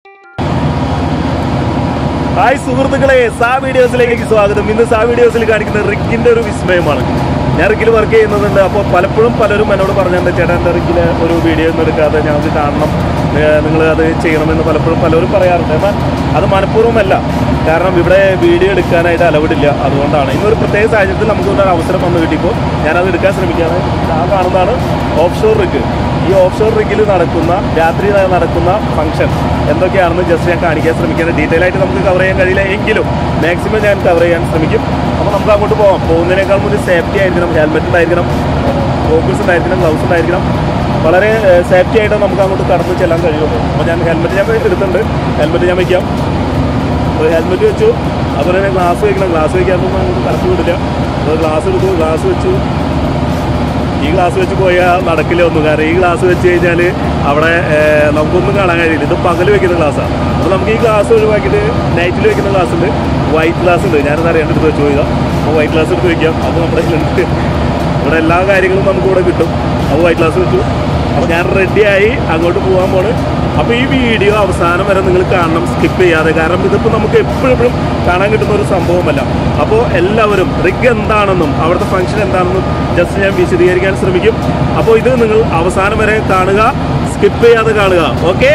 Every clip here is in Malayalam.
ഹായ് സുഹൃത്തുക്കളെ, സാ വീഡിയോസിലേക്ക് സ്വാഗതം. ഇന്ന് സാ വീഡിയോസിൽ കാണിക്കുന്ന റിഗിൻ്റെ ഒരു വിസ്മയമാണ്. ഞാൻ റിഗിൽ വർക്ക് ചെയ്യുന്നുണ്ട്. അപ്പോൾ പലപ്പോഴും പലരും എന്നോട് പറഞ്ഞിട്ടുണ്ട്, ചേട്ടാ എൻ്റെ റിഗിൽ ഒരു വീഡിയോ ഒന്നും എടുക്കാതെ ഞങ്ങൾക്ക് കാണണം, നിങ്ങൾ അത് ചെയ്യണമെന്ന് പലരും പറയാറുണ്ട്. എന്നാൽ അത് മനഃപൂർവ്വമല്ല. കാരണം ഇവിടെ വീഡിയോ എടുക്കാനായിട്ട് അലവിടില്ല. അതുകൊണ്ടാണ് ഇന്നൊരു പ്രത്യേക സാഹചര്യത്തിൽ നമുക്ക് ഒരു അവസരം വന്ന് കിട്ടിയപ്പോൾ ഞാനത് എടുക്കാൻ ശ്രമിക്കുകയാണ്. ആ കാണുന്നതാണ് ഓഫ് ഷോർ റിഗ്. ഈ ഓഫ് ഷോർ റിഗിൽ രാത്രി നടക്കുന്ന ഫംഗ്ഷൻ എന്തൊക്കെയാണെന്ന് ജസ്റ്റ് ഞാൻ കാണിക്കാൻ ശ്രമിക്കുന്നത്. ഡീറ്റെയിൽ ആയിട്ട് നമുക്ക് കവർ ചെയ്യാൻ കഴിയില്ല, എങ്കിലും മാക്സിമം ഞാൻ കവർ ചെയ്യാൻ ശ്രമിക്കും. അപ്പോൾ നമുക്ക് അങ്ങോട്ട് പോകാം. പോകുന്നതിനേക്കാൾ മുന്നേ സേഫ്റ്റി ആയിരിക്കണം, ഹെൽമെറ്റ് ഉണ്ടായിരിക്കണം, ഗോഗിൾസ് ഉണ്ടായിരിക്കണം, ഗ്ലൗസ് ഉണ്ടായിരിക്കണം. വളരെ സേഫ്റ്റി ആയിട്ട് നമുക്ക് അങ്ങോട്ട് കടന്ന് ചെല്ലാൻ കഴിയുള്ളൂ. അപ്പോൾ ഞാൻ ഹെൽമെറ്റ് എടുത്തിട്ടുണ്ട്. ഹെൽമെറ്റ് ഞാൻ വയ്ക്കാം. അപ്പോൾ ഹെൽമെറ്റ് വെച്ചു. അതുപോലെ തന്നെ ഗ്ലാസ് വയ്ക്കണം. ഗ്ലാസ് വയ്ക്കാനൊന്നും നമുക്ക് കറക്റ്റ് വിടില്ല. അപ്പോൾ ഗ്ലാസ് എടുത്തു, ഗ്ലാസ് വെച്ചു. ഈ ഗ്ലാസ് വെച്ച് പോയാൽ നടക്കില്ല ഒന്നും. കാരണം ഈ ഗ്ലാസ് വെച്ച് കഴിഞ്ഞാൽ അവിടെ നമുക്കൊന്നും കാണാൻ കഴിയില്ല. ഇത് പകൽ വെക്കുന്ന ഗ്ലാസ്സാണ്. അപ്പോൾ നമുക്ക് ഈ ഗ്ലാസ് ഒഴിവാക്കിയിട്ട് നൈറ്റിൽ വെക്കുന്ന ഗ്ലാസ് ഉണ്ട്, വൈറ്റ് ഗ്ലാസ് ഉണ്ട്. ഞാനത് അറിയാണ്ട് എടുത്ത് വെച്ച് പോയതാ. അപ്പോൾ വൈറ്റ് ഗ്ലാസ് എടുത്ത് വയ്ക്കാം. അപ്പോൾ നമ്മുടെ ഇതിലുണ്ട്, ഇവിടെ എല്ലാ കാര്യങ്ങളും നമുക്കിവിടെ കിട്ടും. അപ്പോൾ വൈറ്റ് ഗ്ലാസ് വെച്ചു. അപ്പോൾ ഞാൻ റെഡിയായി അങ്ങോട്ട് പോകാൻ പോണ്. അപ്പോൾ ഈ വീഡിയോ അവസാനം വരെ നിങ്ങൾ കാണണം, സ്കിപ്പ് ചെയ്യാതെ. കാരണം ഇതിപ്പോൾ നമുക്ക് എപ്പോഴും കാണാൻ കിട്ടുന്ന ഒരു സംഭവമല്ല. അപ്പോൾ എല്ലാവരും റിഗ് എന്താണെന്നും അവിടുത്തെ ഫംഗ്ഷൻ എന്താണെന്നും ജസ്റ്റ് ഞാൻ വിശദീകരിക്കാൻ ശ്രമിക്കും. അപ്പോൾ ഇത് നിങ്ങൾ അവസാനം വരെ കാണുക, സ്കിപ്പ് ചെയ്യാതെ കാണുക. ഓക്കെ?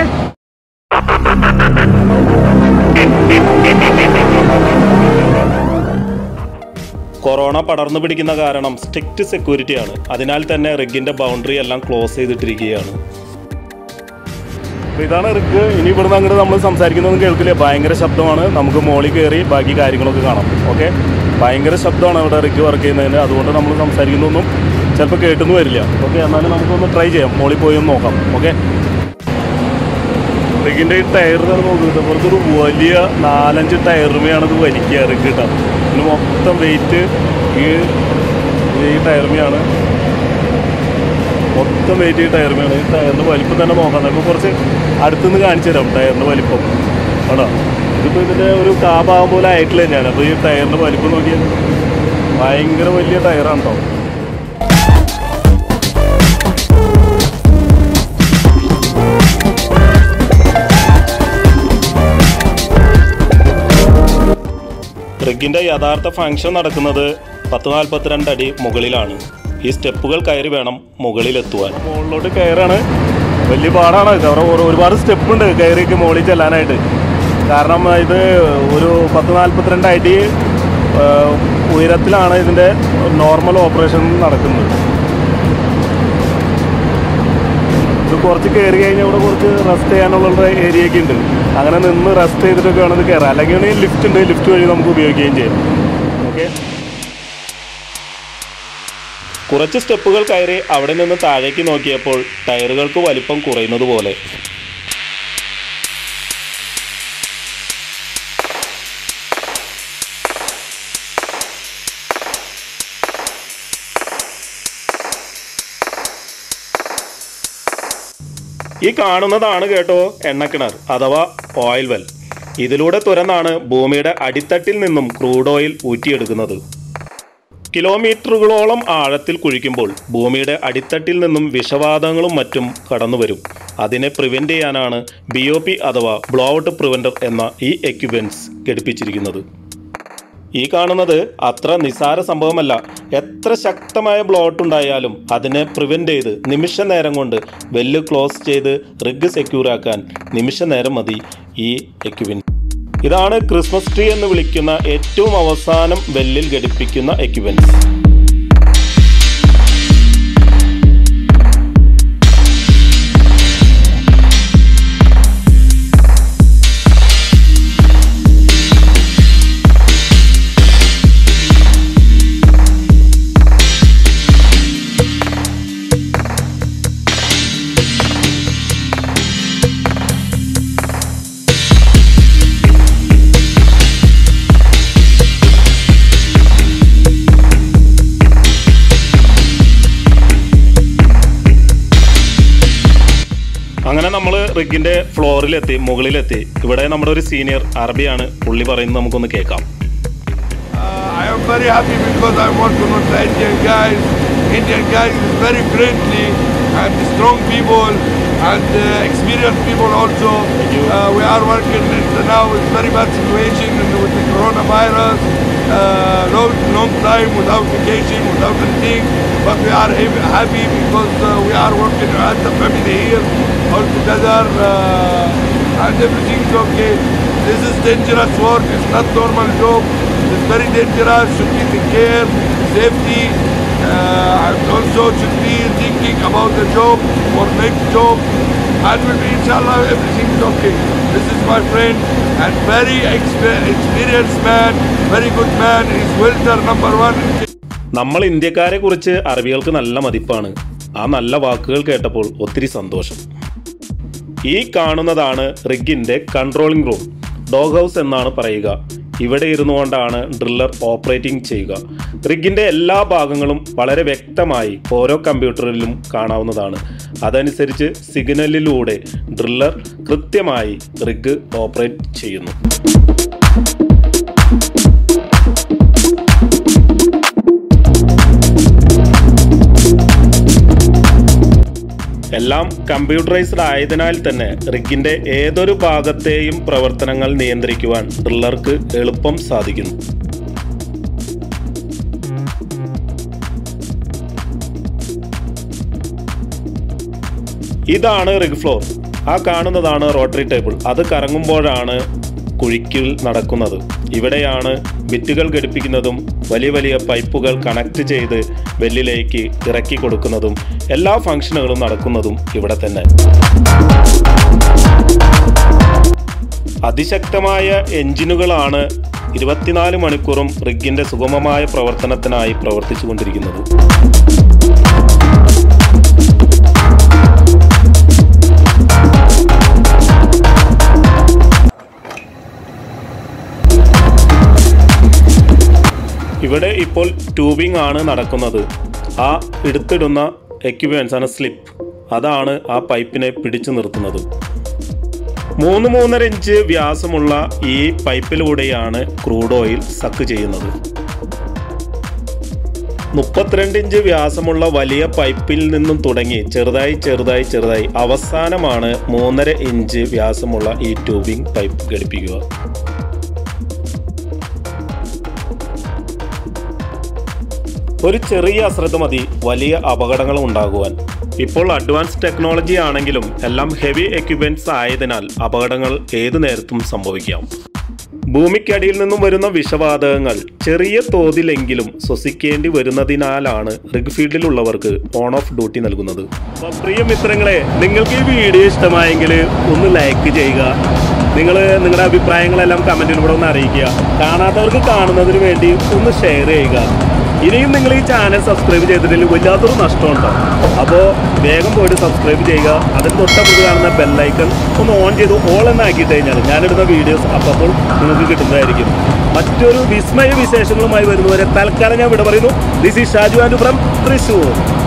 കൊറോണ പടർന്നു പിടിക്കുന്ന കാരണം സ്ട്രിക്റ്റ് സെക്യൂരിറ്റിയാണ്. അതിനാൽ തന്നെ റിഗിൻ്റെ ബൗണ്ടറി എല്ലാം ക്ലോസ് ചെയ്തിട്ടിരിക്കുകയാണ്. അപ്പോൾ ഇതാണ് റിഗ്. ഇനി ഇവിടുന്ന് അങ്ങോട്ട് നമ്മൾ സംസാരിക്കുന്നതൊന്നും കേൾക്കില്ല. ഭയങ്കര ശബ്ദമാണ്. നമുക്ക് മോളിൽ കയറി ബാക്കി കാര്യങ്ങളൊക്കെ കാണാം. ഓക്കെ? ഭയങ്കര ശബ്ദമാണ് ഇവിടെ റിഗ് വർക്ക് ചെയ്യുന്നതിന്. അതുകൊണ്ട് നമ്മൾ സംസാരിക്കുന്നതൊന്നും ചിലപ്പോൾ കേട്ടൊന്നും വരില്ല. ഓക്കെ? എന്നാലും നമുക്കൊന്ന് ട്രൈ ചെയ്യാം. മോളിൽ പോയി ഒന്ന് നോക്കാം. ഓക്കെ? റിഗിൻ്റെ ഈ ടയർ നോക്കിയിട്ട് പുറത്തൊരു വലിയ 4-5 ടയറുമയാണ് ഇത് വലിക്കുക. റിഗ് കിട്ടാം. ഇതിന് മൊത്തം വെയിറ്റ് ഈ ടയറുമയാണ്. മൊത്തം വെയിറ്റ് ഈ ടയറുമയാണ്. ഈ ടയറിൻ്റെ വലിപ്പം തന്നെ നോക്കാം. നമുക്ക് കുറച്ച് അടുത്തുനിന്ന് കാണിച്ചു തരാം ടയറിൻ്റെ വലിപ്പം. ആണോ? ഇതിപ്പോൾ ഇതിൻ്റെ ഒരു കാഭാഗം പോലെ ആയിട്ടില്ല ഞാൻ. അപ്പോൾ ഈ ടയറിൻ്റെ വലിപ്പം നോക്കിയാൽ ഭയങ്കര വലിയ ടയറാണ് കേട്ടോ. റിഗിൻ്റെ യഥാർത്ഥ ഫംഗ്ഷൻ നടക്കുന്നത് 1042 അടി മുകളിലാണ്. ഈ സ്റ്റെപ്പുകൾ കയറി വേണം മുകളിലെത്തുവാൻ. മുകളിലോട്ട് കയറാണ്. വലിയ പാടാണ്. അവിടെ ഒരുപാട് സ്റ്റെപ്പുണ്ട് കയറിയൊക്കെ മുകളിൽ ചെല്ലാനായിട്ട്. കാരണം ഇത് ഒരു 1042 അടി ഉയരത്തിലാണ് ഇതിൻ്റെ നോർമൽ ഓപ്പറേഷൻ നടക്കുന്നത്. ഇത് കുറച്ച് കയറി കഴിഞ്ഞാൽ ഇവിടെ കുറച്ച് റെസ്റ്റ് ചെയ്യാനുള്ള ഏരിയയൊക്കെ ഉണ്ട്. അങ്ങനെ നിന്ന് റെസ്റ്റ് ചെയ്തിട്ടൊക്കെ വേണം ഇത് കയറാം. അല്ലെങ്കിൽ ലിഫ്റ്റ് ഉണ്ട്, ലിഫ്റ്റ് വഴി നമുക്ക് ഉപയോഗിക്കുകയും ചെയ്യാം. ഓക്കെ? കുറച്ച് സ്റ്റെപ്പുകൾ കയറി അവിടെ നിന്ന് താഴേക്ക് നോക്കിയപ്പോൾ ടയറുകൾക്ക് വലിപ്പം കുറയുന്നത് പോലെ. ഈ കാണുന്നതാണ് കേട്ടോ എണ്ണക്കിണർ അഥവാ ഓയിൽ വെൽ. ഇതിലൂടെ തുരന്നാണ് ഭൂമിയുടെ അടിത്തട്ടിൽ നിന്നും ക്രൂഡ് ഓയിൽ ഊറ്റിയെടുക്കുന്നത്. കിലോമീറ്ററുകളോളം ആഴത്തിൽ കുഴിക്കുമ്പോൾ ഭൂമിയുടെ അടിത്തട്ടിൽ നിന്നും വിഷവാതകങ്ങളും മറ്റും കടന്നു വരും. അതിനെ പ്രിവെൻറ്റ് ചെയ്യാനാണ് BOP അഥവാ ബ്ലോ ഔട്ട് പ്രിവെൻറ്റർ എന്ന ഈ എക്യുപ്മെൻറ്റ്സ് ഘടിപ്പിച്ചിരിക്കുന്നത്. ഈ കാണുന്നത് അത്ര നിസ്സാര സംഭവമല്ല. എത്ര ശക്തമായ ബ്ലോ ഔട്ട് ഉണ്ടായാലും അതിനെ പ്രിവെൻറ്റ് ചെയ്ത് നിമിഷ നേരം കൊണ്ട് വെല്ല് ക്ലോസ് ചെയ്ത് റിഗ് സെക്യൂറാക്കാൻ നിമിഷ നേരം മതി ഈ എക്യുപ്മെൻറ്റ്. ഇതാണ് ക്രിസ്മസ് ട്രീ എന്ന് വിളിക്കുന്ന ഏറ്റവും അവസാനം വെല്ലിൽ ഘടിപ്പിക്കുന്ന എക്യുപ്മെൻറ്റ്സ്. അങ്ങനെ നമ്മൾ റിഗിൻ്റെ ഫ്ലോറിലെത്തി, മുകളിലെത്തി. ഇവിടെ നമ്മുടെ ഒരു സീനിയർ അറബിയാണ്, പുള്ളി പറയുന്നത് നമുക്കൊന്ന് കേൾക്കാം. I am very happy because I want to know the Indian guys. Indian guys is very friendly and strong people. and experienced people also. We are working now with very bad situation with the coronavirus. Long time without vacation, without anything, but we are happy because we are working as a family here all together, and everything is okay. This is dangerous work. It's not normal job. It's very dangerous. Should be taken care, safety, and also should be thinking about the job or next job. And will be, inshallah, everything is okay. This is my friend and very experienced man, very good man. He's welder number 1. നമ്മൾ ഇന്ത്യക്കാരെ കുറിച്ച് അറബികൾക്ക് നല്ല മതിപ്പാണ്. ആ നല്ല വാക്കുകൾ കേട്ടപ്പോൾ ഒത്തിരി സന്തോഷം. ഈ കാണുന്നതാണ് റിഗിന്റെ കൺട്രോളിംഗ് റൂം. ഡോഗ് ഹൗസ് എന്നാണ് പറയുക. ഇവിടെ ഇരുന്നു കൊണ്ടാണ് ഡ്രില്ലർ ഓപ്പറേറ്റിംഗ് ചെയ്യുക. റിഗിന്റെ എല്ലാ ഭാഗങ്ങളും വളരെ വ്യക്തമായി ഓരോ കമ്പ്യൂട്ടറിലും കാണാവുന്നതാണ്. അതനുസരിച്ച് സിഗ്നലിലൂടെ ഡ്രില്ലർ കൃത്യമായി റിഗ് ഓപ്പറേറ്റ് ചെയ്യുന്നു. എല്ലാം കമ്പ്യൂട്ടറൈസ്ഡ് ആയതിനാൽ തന്നെ റിഗിന്റെ ഏതൊരു ഭാഗത്തെയും പ്രവർത്തനങ്ങൾ നിയന്ത്രിക്കുവാൻ ഡ്രില്ലർക്ക് എളുപ്പം സാധിക്കുന്നു. ഇതാണ് റിഗ് ഫ്ലോർ. ആ കാണുന്നതാണ് റോട്ടറി ടേബിൾ. അത് കറങ്ങുമ്പോഴാണ് കുഴിക്കിൽ നടക്കുന്നത്. ഇവിടെയാണ് ബിറ്റുകൾ ഘടിപ്പിക്കുന്നതും വലിയ വലിയ പൈപ്പുകൾ കണക്ട് ചെയ്ത് വെല്ലിലേക്ക് ഇറക്കി കൊടുക്കുന്നതും എല്ലാ ഫംഗ്ഷനുകളും നടക്കുന്നതും ഇവിടെ തന്നെ. അതിശക്തമായ എഞ്ചിനുകളാണ് 24 മണിക്കൂറും റിഗിന്റെ സുഗമമായ പ്രവർത്തനത്തിനായി പ്രവർത്തിച്ചു കൊണ്ടിരിക്കുന്നത്. ഇവിടെ ഇപ്പോൾ ട്യൂബിംഗ് ആണ് നടക്കുന്നത്. ആ എടുത്തിടുന്ന എക്യുപ്മെന്റ്സ് ആണ് സ്ലിപ്പ്. അതാണ് ആ പൈപ്പിനെ പിടിച്ചു നിർത്തുന്നത്. 3-3.5 ഇഞ്ച് വ്യാസമുള്ള ഈ പൈപ്പിലൂടെയാണ് ക്രൂഡ് ഓയിൽ സക്ക് ചെയ്യുന്നത്. 32 ഇഞ്ച് വ്യാസമുള്ള വലിയ പൈപ്പിൽ നിന്നും തുടങ്ങി ചെറുതായി അവസാനമാണ് 3.5 ഇഞ്ച് വ്യാസമുള്ള ഈ ട്യൂബിംഗ് പൈപ്പ് ഘടിപ്പിക്കുക. ഒരു ചെറിയ അശ്രദ്ധ മതി വലിയ അപകടങ്ങൾ ഉണ്ടാകുവാൻ. ഇപ്പോൾ അഡ്വാൻസ് ടെക്നോളജി ആണെങ്കിലും എല്ലാം ഹെവി എക്യുപ്മെന്റ്സ് ആയതിനാൽ അപകടങ്ങൾ ഏതു നേരത്തും സംഭവിക്കാം. ഭൂമിക്കടിയിൽ നിന്നും വരുന്ന വിഷവാതകങ്ങൾ ചെറിയ തോതിലെങ്കിലും ശ്വസിക്കേണ്ടി വരുന്നതിനാലാണ് റിഗ് ഫീൽഡിലുള്ളവർക്ക് ഓൺ ഓഫ് ഡ്യൂട്ടി നൽകുന്നത്. പ്രിയ മിത്രങ്ങളെ, നിങ്ങൾക്ക് ഈ വീഡിയോ ഇഷ്ടമായെങ്കിൽ ഒന്ന് ലൈക്ക് ചെയ്യുക. നിങ്ങളുടെ അഭിപ്രായങ്ങളെല്ലാം കമൻറ്റിലൂടെ ഒന്ന് അറിയിക്കുക. കാണാത്തവർക്ക് കാണുന്നതിന് വേണ്ടി ഒന്ന് ഷെയർ ചെയ്യുക. ഇനിയും നിങ്ങൾ ഈ ചാനൽ സബ്സ്ക്രൈബ് ചെയ്തിട്ടില്ല, വല്ലാത്തൊരു നഷ്ടമുണ്ടോ? അപ്പോൾ വേഗം പോയിട്ട് സബ്സ്ക്രൈബ് ചെയ്യുക. അതിന് തൊട്ടപ്പുറത്ത് കാണുന്ന ബെല്ലൈക്കൺ ഒന്ന് ഓൺ ചെയ്ത് ഓൾ എന്നാക്കിയിട്ട് കഴിഞ്ഞാൽ ഞാനിടുന്ന വീഡിയോസ് അപ്പോൾ നിങ്ങൾക്ക് കിട്ടുന്നതായിരിക്കും. മറ്റൊരു വിസ്മയ വിശേഷങ്ങളുമായി വരുന്നവരെ തൽക്കാലം ഞാൻ ഇവിടെ പറയുന്നു. This is Shaju and from Thrissur.